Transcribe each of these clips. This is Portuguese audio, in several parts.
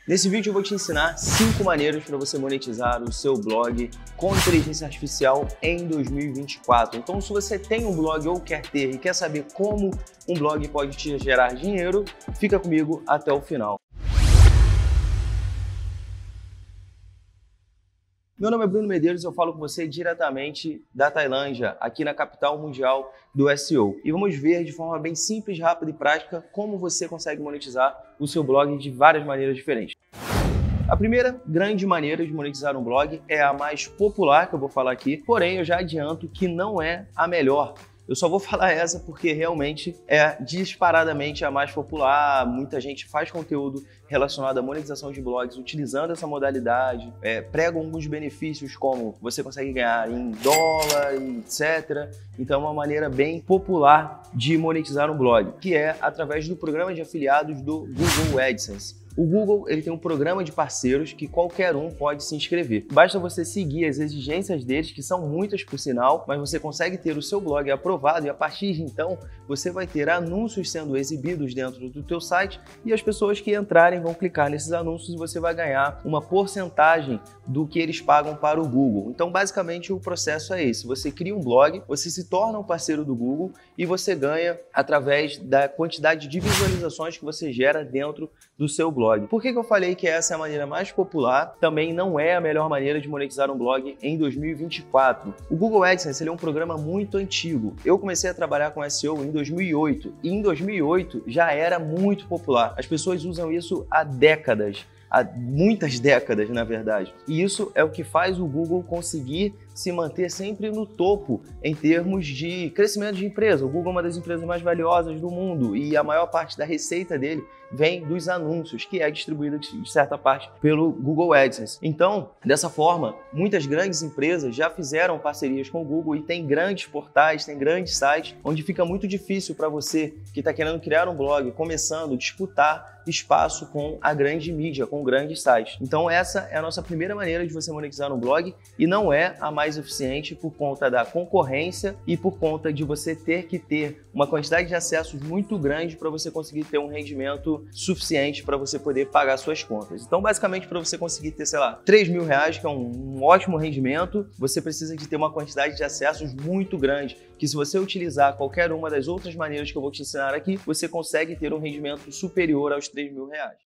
Nesse vídeo eu vou te ensinar 5 maneiras para você monetizar o seu blog com inteligência artificial em 2024. Então, se você tem um blog ou quer ter e quer saber como um blog pode te gerar dinheiro, fica comigo até o final. Meu nome é Bruno Medeiros e eu falo com você diretamente da Tailândia, aqui na capital mundial do SEO. E vamos ver de forma bem simples, rápida e prática como você consegue monetizar o seu blog de várias maneiras diferentes. A primeira grande maneira de monetizar um blog é a mais popular que eu vou falar aqui, porém eu já adianto que não é a melhor. Eu só vou falar essa porque realmente é disparadamente a mais popular. Muita gente faz conteúdo relacionado à monetização de blogs utilizando essa modalidade, pregam alguns benefícios como você consegue ganhar em dólar, etc. Então é uma maneira bem popular de monetizar um blog, que é através do programa de afiliados do Google AdSense. O Google ele tem um programa de parceiros que qualquer um pode se inscrever. Basta você seguir as exigências deles, que são muitas por sinal, mas você consegue ter o seu blog aprovado e a partir de então você vai ter anúncios sendo exibidos dentro do teu site e as pessoas que entrarem vão clicar nesses anúncios e você vai ganhar uma porcentagem do que eles pagam para o Google. Então basicamente o processo é esse: você cria um blog, você se torna um parceiro do Google e você ganha através da quantidade de visualizações que você gera dentro do seu blog. Por que eu falei que essa é a maneira mais popular? Também não é a melhor maneira de monetizar um blog em 2024. O Google AdSense ele é um programa muito antigo. Eu comecei a trabalhar com SEO em 2008 e em 2008 já era muito popular. As pessoas usam isso há décadas. Há muitas décadas, na verdade. E isso é o que faz o Google conseguir se manter sempre no topo em termos de crescimento de empresa. O Google é uma das empresas mais valiosas do mundo e a maior parte da receita dele vem dos anúncios, que é distribuída de certa parte pelo Google AdSense. Então, dessa forma, muitas grandes empresas já fizeram parcerias com o Google e tem grandes portais, tem grandes sites, onde fica muito difícil para você que está querendo criar um blog, começando, disputar espaço com a grande mídia, com grandes sites. Então essa é a nossa primeira maneira de você monetizar um blog e não é a mais eficiente por conta da concorrência e por conta de você ter que ter uma quantidade de acessos muito grande para você conseguir ter um rendimento suficiente para você poder pagar suas contas. Então basicamente para você conseguir ter, sei lá, R$3.000, que é um ótimo rendimento, você precisa de ter uma quantidade de acessos muito grande, que se você utilizar qualquer uma das outras maneiras que eu vou te ensinar aqui, você consegue ter um rendimento superior aos R$3.000.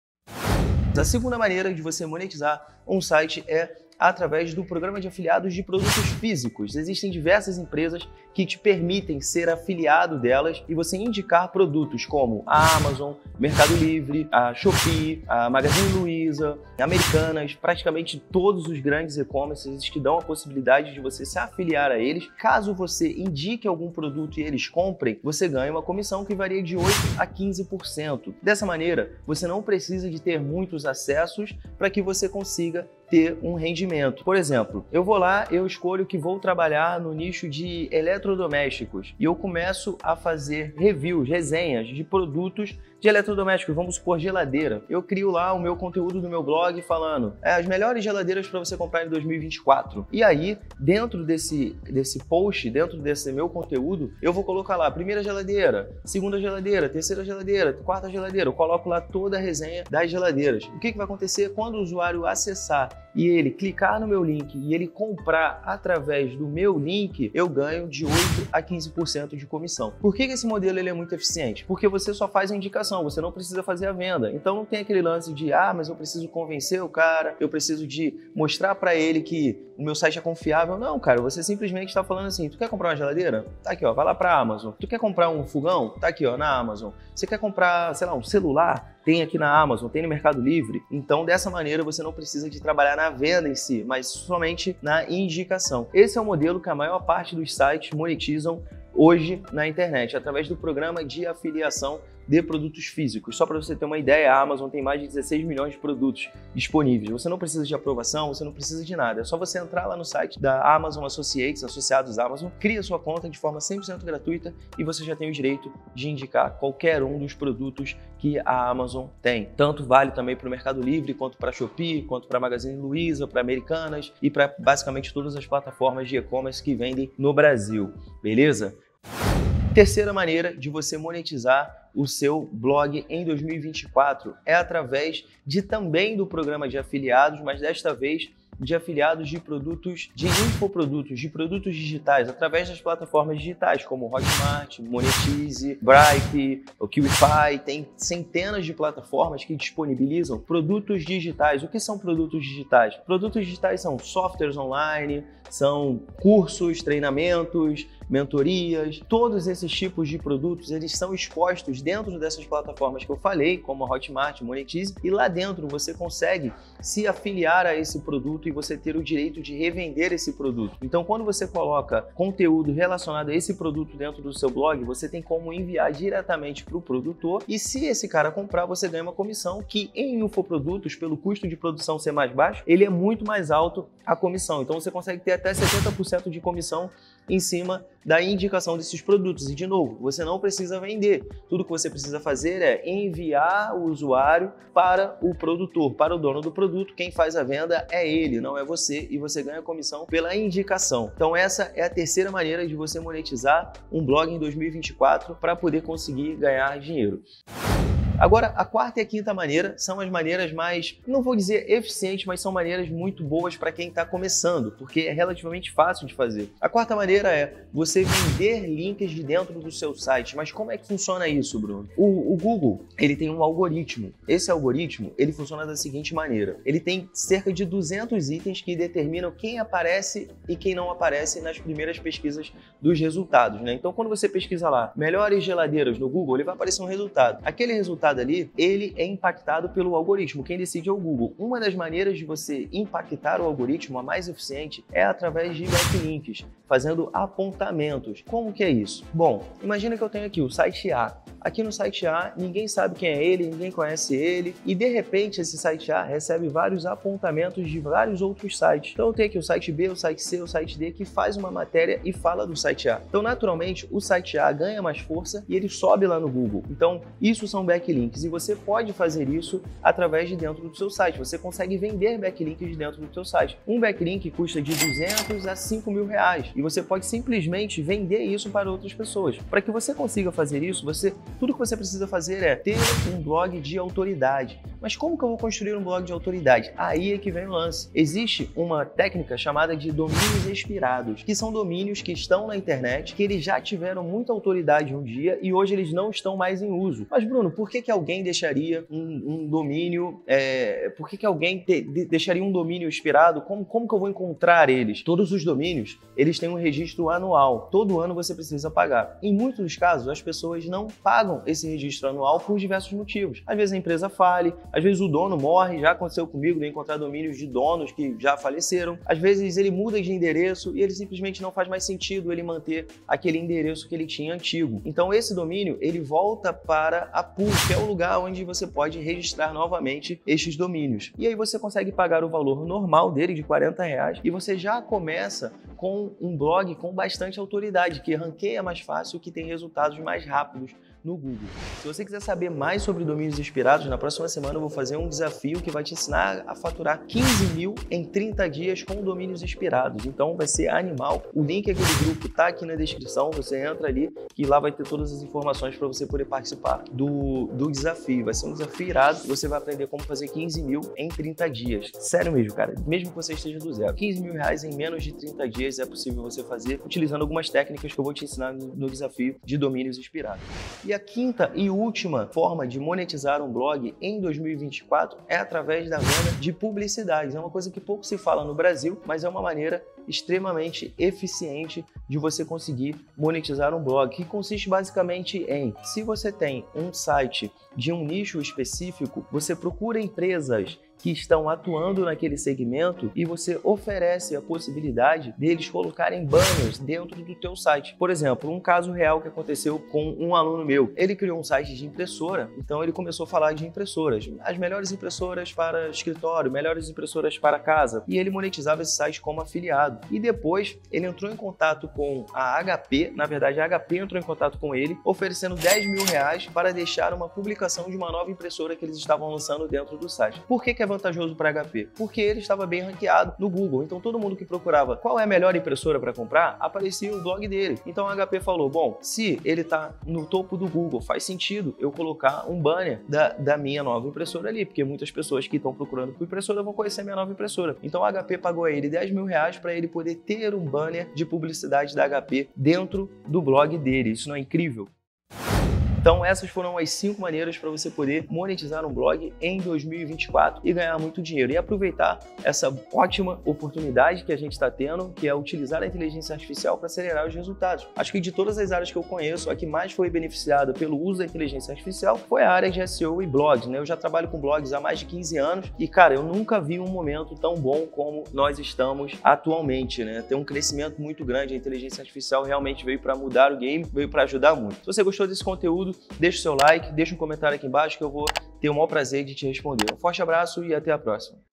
A segunda maneira de você monetizar um site é através do programa de afiliados de produtos físicos. Existem diversas empresas que te permitem ser afiliado delas e você indicar produtos como a Amazon, Mercado Livre, a Shopee, a Magazine Luiza, Americanas, praticamente todos os grandes e-commerces que dão a possibilidade de você se afiliar a eles. Caso você indique algum produto e eles comprem, você ganha uma comissão que varia de 8% a 15%. Dessa maneira, você não precisa de ter muitos acessos para que você consiga ter um rendimento. Por exemplo, eu vou lá, eu escolho que vou trabalhar no nicho de eletrodomésticos e eu começo a fazer reviews, resenhas de produtos de eletrodomésticos, vamos supor geladeira. Eu crio lá o meu conteúdo do meu blog falando as melhores geladeiras para você comprar em 2024. E aí, dentro desse post, dentro desse meu conteúdo, eu vou colocar lá primeira geladeira, segunda geladeira, terceira geladeira, quarta geladeira. Eu coloco lá toda a resenha das geladeiras. O que vai acontecer quando o usuário acessar e ele clicar no meu link e ele comprar através do meu link, eu ganho de 8% a 15% de comissão. Por que esse modelo ele é muito eficiente? Porque você só faz a indicação, você não precisa fazer a venda. Então não tem aquele lance de, mas eu preciso convencer o cara, eu preciso de mostrar para ele que o meu site é confiável. Não, cara, você simplesmente está falando assim, tu quer comprar uma geladeira? Tá aqui, ó, vai lá para a Amazon. Tu quer comprar um fogão? Tá aqui, ó, na Amazon. Você quer comprar, sei lá, um celular? Tem aqui na Amazon, tem no Mercado Livre. Então, dessa maneira, você não precisa de trabalhar na venda em si, mas somente na indicação. Esse é o modelo que a maior parte dos sites monetizam hoje na internet, através do programa de afiliação de produtos físicos. Só para você ter uma ideia, a Amazon tem mais de 16 milhões de produtos disponíveis. Você não precisa de aprovação, você não precisa de nada. É só você entrar lá no site da Amazon Associates, associados Amazon, cria sua conta de forma 100% gratuita e você já tem o direito de indicar qualquer um dos produtos que a Amazon tem. Tanto vale também para o Mercado Livre, quanto para a Shopee, quanto para a Magazine Luiza, para Americanas e para basicamente todas as plataformas de e-commerce que vendem no Brasil. Beleza? Terceira maneira de você monetizar o seu blog em 2024 é através também do programa de afiliados, mas desta vez de afiliados de produtos, de infoprodutos, de produtos digitais, através das plataformas digitais, como Hotmart, Monetize, Bripe, o Qify. Tem centenas de plataformas que disponibilizam produtos digitais. O que são produtos digitais? Produtos digitais são softwares online, são cursos, treinamentos, mentorias. Todos esses tipos de produtos, eles são expostos dentro dessas plataformas que eu falei, como a Hotmart, Monetize, e lá dentro você consegue se afiliar a esse produto e você ter o direito de revender esse produto. Então, quando você coloca conteúdo relacionado a esse produto dentro do seu blog, você tem como enviar diretamente para o produtor, e se esse cara comprar, você ganha uma comissão que em infoprodutos, pelo custo de produção ser mais baixo, ele é muito mais alto a comissão. Então, você consegue ter até 70% de comissão em cima da indicação desses produtos. E de novo, você não precisa vender. Tudo que você precisa fazer é enviar o usuário para o produtor, para o dono do produto. Quem faz a venda é ele, não é você, e você ganha comissão pela indicação. Então essa é a terceira maneira de você monetizar um blog em 2024 para poder conseguir ganhar dinheiro. Agora, a quarta e a quinta maneira são as maneiras mais, não vou dizer eficientes, mas são maneiras muito boas para quem está começando, porque é relativamente fácil de fazer. A quarta maneira é você vender links de dentro do seu site. Mas como é que funciona isso, Bruno? O Google, ele tem um algoritmo. Esse algoritmo, ele funciona da seguinte maneira. Ele tem cerca de 200 itens que determinam quem aparece e quem não aparece nas primeiras pesquisas dos resultados, né? Então, quando você pesquisa lá, melhores geladeiras no Google, ele vai aparecer um resultado. Aquele resultado ali, ele é impactado pelo algoritmo. Quem decide é o Google. Uma das maneiras de você impactar o algoritmo, a mais eficiente, é através de backlinks, fazendo apontamentos. Como que é isso? Bom, imagina que eu tenho aqui o site A. Aqui no site A, ninguém sabe quem é ele, ninguém conhece ele, e de repente esse site A recebe vários apontamentos de vários outros sites. Então eu tenho aqui o site B, o site C, o site D, que faz uma matéria e fala do site A. Então naturalmente o site A ganha mais força e ele sobe lá no Google. Então isso são backlinks, e você pode fazer isso através de dentro do seu site. Você consegue vender backlinks de dentro do seu site. Um backlink custa de 200 a 5 mil reais, e você pode simplesmente vender isso para outras pessoas. Para que você consiga fazer isso, tudo que você precisa fazer é ter um blog de autoridade. Mas como que eu vou construir um blog de autoridade? Aí é que vem o lance. Existe uma técnica chamada de domínios expirados, que são domínios que estão na internet, que eles já tiveram muita autoridade um dia e hoje eles não estão mais em uso. Mas Bruno, por que alguém deixaria um domínio, por que alguém deixaria um domínio expirado? Como que eu vou encontrar eles? Todos os domínios, eles têm um registro anual. Todo ano você precisa pagar. Em muitos dos casos, as pessoas não pagam esse registro anual por diversos motivos. Às vezes a empresa fale, às vezes o dono morre, já aconteceu comigo de encontrar domínios de donos que já faleceram. Às vezes ele muda de endereço e ele simplesmente não faz mais sentido ele manter aquele endereço que ele tinha antigo. Então esse domínio, ele volta para a pool, que é o lugar onde você pode registrar novamente estes domínios. E aí você consegue pagar o valor normal dele de R$40 e você já começa com um blog com bastante autoridade, que ranqueia mais fácil, que tem resultados mais rápidos no Google. Se você quiser saber mais sobre domínios expirados, na próxima semana eu vou fazer um desafio que vai te ensinar a faturar 15 mil em 30 dias com domínios expirados. Então vai ser animal. O link aqui do grupo tá aqui na descrição, você entra ali e lá vai ter todas as informações para você poder participar do desafio. Vai ser um desafio irado, você vai aprender como fazer 15 mil em 30 dias. Sério mesmo, cara, mesmo que você esteja do zero. 15 mil reais em menos de 30 dias é possível você fazer utilizando algumas técnicas que eu vou te ensinar no desafio de domínios expirados. E a quinta e última forma de monetizar um blog em 2024 é através da venda de publicidades. É uma coisa que pouco se fala no Brasil, mas é uma maneira extremamente eficiente de você conseguir monetizar um blog, que consiste basicamente em, se você tem um site de um nicho específico, você procura empresas que estão atuando naquele segmento e você oferece a possibilidade deles colocarem banners dentro do teu site. Por exemplo, um caso real que aconteceu com um aluno meu. Ele criou um site de impressora, então ele começou a falar de impressoras. As melhores impressoras para escritório, melhores impressoras para casa. E ele monetizava esse site como afiliado. E depois ele entrou em contato com a HP, na verdade a HP entrou em contato com ele, oferecendo 10 mil reais para deixar uma publicação de uma nova impressora que eles estavam lançando dentro do site. Por que a vantajoso para HP? Porque ele estava bem ranqueado no Google. Então todo mundo que procurava qual é a melhor impressora para comprar, aparecia o blog dele. Então a HP falou, bom, se ele está no topo do Google, faz sentido eu colocar um banner da minha nova impressora ali, porque muitas pessoas que estão procurando por impressora vão conhecer a minha nova impressora. Então a HP pagou a ele R$10.000 para ele poder ter um banner de publicidade da HP dentro do blog dele. Isso não é incrível? Então essas foram as 5 maneiras para você poder monetizar um blog em 2024 e ganhar muito dinheiro e aproveitar essa ótima oportunidade que a gente está tendo, que é utilizar a inteligência artificial para acelerar os resultados. Acho que de todas as áreas que eu conheço, a que mais foi beneficiada pelo uso da inteligência artificial foi a área de SEO e blogs, né? Eu já trabalho com blogs há mais de 15 anos e, cara, eu nunca vi um momento tão bom como nós estamos atualmente, né? Tem um crescimento muito grande, a inteligência artificial realmente veio para mudar o game, veio para ajudar muito. Se você gostou desse conteúdo, deixa o seu like, deixa um comentário aqui embaixo que eu vou ter o maior prazer de te responder. Um forte abraço e até a próxima.